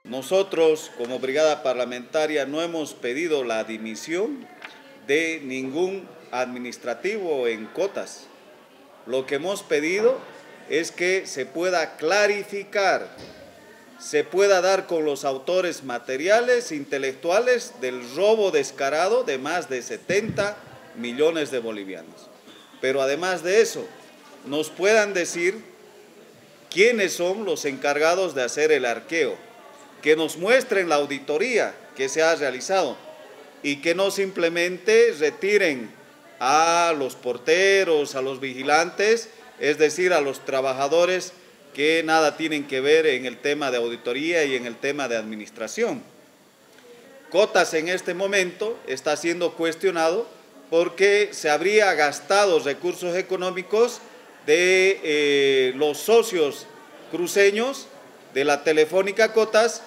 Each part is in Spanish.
Nosotros, como brigada parlamentaria, no hemos pedido la dimisión de ningún administrativo en Cotas. Lo que hemos pedido es que se pueda clarificar, se pueda dar con los autores materiales, intelectuales del robo descarado de más de 70 millones de bolivianos. Pero además de eso, nos puedan decir quiénes son los encargados de hacer el arqueo, que nos muestren la auditoría que se ha realizado y que no simplemente retiren a los porteros, a los vigilantes, es decir, a los trabajadores que nada tienen que ver en el tema de auditoría y en el tema de administración. Cotas en este momento está siendo cuestionado porque se habría gastado recursos económicos de los socios cruceños de la Telefónica Cotas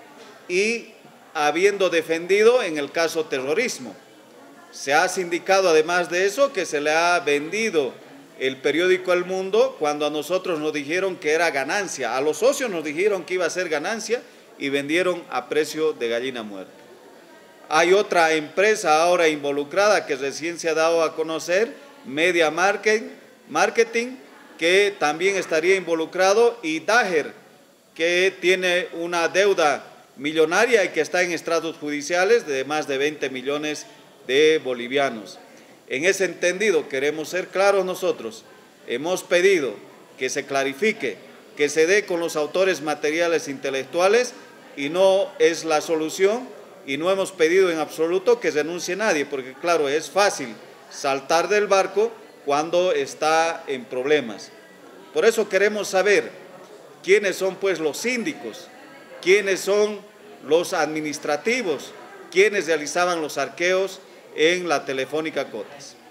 y habiendo defendido en el caso terrorismo. Se ha sindicado además de eso que se le ha vendido el periódico El Mundo cuando a nosotros nos dijeron que era ganancia, a los socios nos dijeron que iba a ser ganancia y vendieron a precio de gallina muerta. Hay otra empresa ahora involucrada que recién se ha dado a conocer, Media Marketing, que también estaría involucrado, y Daher, que tiene una deuda millonaria y que está en estratos judiciales de más de 20 millones de bolivianos. En ese entendido queremos ser claros nosotros, hemos pedido que se clarifique, que se dé con los autores materiales intelectuales y no es la solución y no hemos pedido en absoluto que renuncie nadie, porque claro, es fácil saltar del barco cuando está en problemas. Por eso queremos saber quiénes son pues los síndicos, quiénes son los administrativos, quiénes realizaban los arqueos en la Telefónica Cotas.